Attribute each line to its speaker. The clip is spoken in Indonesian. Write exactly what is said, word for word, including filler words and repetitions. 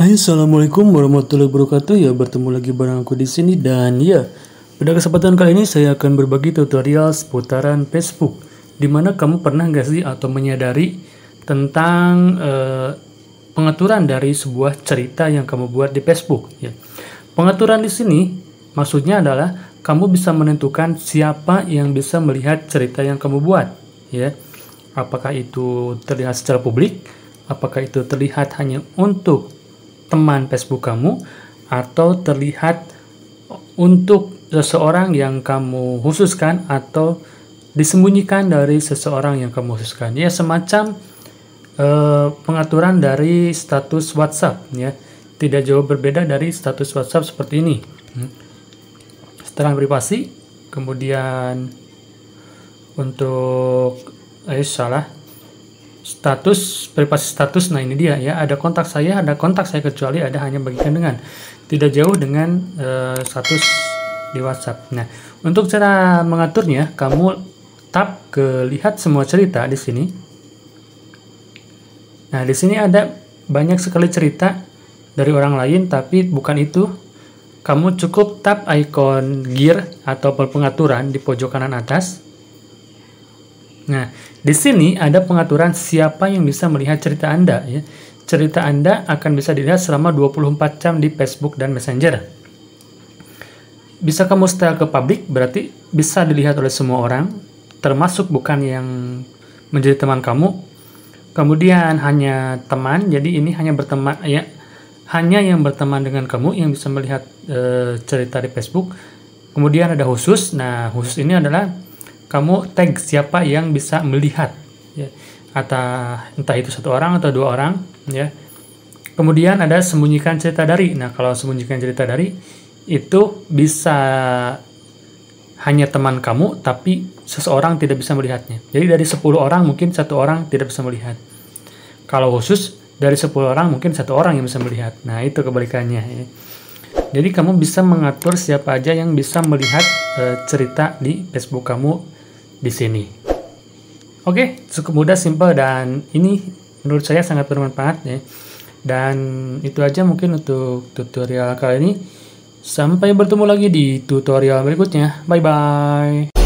Speaker 1: Hai, assalamualaikum warahmatullahi wabarakatuh. Ya, bertemu lagi bareng aku di sini dan ya, pada kesempatan kali ini saya akan berbagi tutorial seputaran Facebook. Dimana kamu pernah nggak sih atau menyadari tentang eh, pengaturan dari sebuah cerita yang kamu buat di Facebook? Ya, pengaturan di sini maksudnya adalah kamu bisa menentukan siapa yang bisa melihat cerita yang kamu buat. Ya, apakah itu terlihat secara publik? Apakah itu terlihat hanya untuk teman Facebook kamu atau terlihat untuk seseorang yang kamu khususkan atau disembunyikan dari seseorang yang kamu khususkan, ya semacam eh, pengaturan dari status WhatsApp, ya tidak jauh berbeda dari status WhatsApp seperti ini. Setelah privasi, kemudian untuk eh salah status privasi status. Nah ini dia ya, ada kontak saya, ada kontak saya kecuali ada hanya bagikan dengan, tidak jauh dengan uh, status di WhatsApp. Nah, untuk cara mengaturnya, kamu tap ke lihat semua cerita di sini. Nah, di sini ada banyak sekali cerita dari orang lain, tapi bukan itu. Kamu cukup tap icon gear atau pengaturan di pojok kanan atas. Nah, di sini ada pengaturan siapa yang bisa melihat cerita Anda, ya. Cerita Anda akan bisa dilihat selama dua puluh empat jam di Facebook dan Messenger. Bisa kamu setel ke public, berarti bisa dilihat oleh semua orang, termasuk bukan yang menjadi teman kamu. Kemudian hanya teman, jadi ini hanya berteman, ya, hanya yang berteman dengan kamu yang bisa melihat e, cerita di Facebook. Kemudian ada khusus. Nah, khusus ini adalah kamu tag siapa yang bisa melihat, ya, atau entah itu satu orang atau dua orang, ya. Kemudian ada sembunyikan cerita dari. Nah, kalau sembunyikan cerita dari itu bisa hanya teman kamu, tapi seseorang tidak bisa melihatnya. Jadi dari sepuluh orang mungkin satu orang tidak bisa melihat. Kalau khusus dari sepuluh orang mungkin satu orang yang bisa melihat. Nah, itu kebalikannya, ya. Jadi kamu bisa mengatur siapa aja yang bisa melihat e, cerita di Facebook kamu di sini. Oke, cukup mudah, simple, dan ini menurut saya sangat bermanfaat, ya. Dan itu aja mungkin untuk tutorial kali ini. Sampai bertemu lagi di tutorial berikutnya. Bye bye.